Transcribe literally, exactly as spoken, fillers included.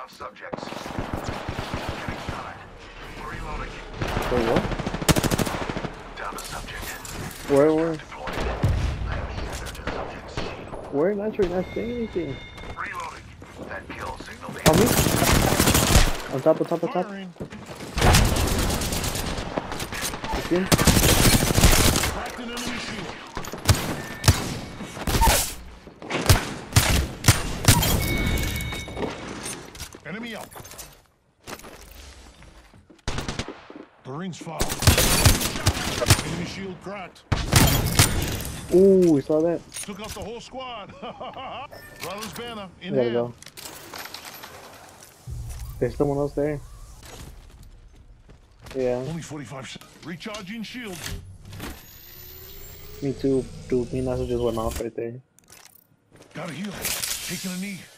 enough subjects. Getting started. Reloading. Wait, what? Down to subject. Where, where? Deployed. I am here to subject's shield. Where? Not sure, not saying anything. Reloading. That kill signal me. On me? On top, on top, on top. Firing. You see him? Cracked an enemy shield. Enemy out. The ring's foul. Enemy shield cracked. Ooh, we saw that. Took out the whole squad. Brothers banner in There we hand. go. There's someone else there. Yeah, Only forty-five seconds. Recharging shield. me too. Dude, me and Nazo just went off right there. Gotta heal. Taking a knee.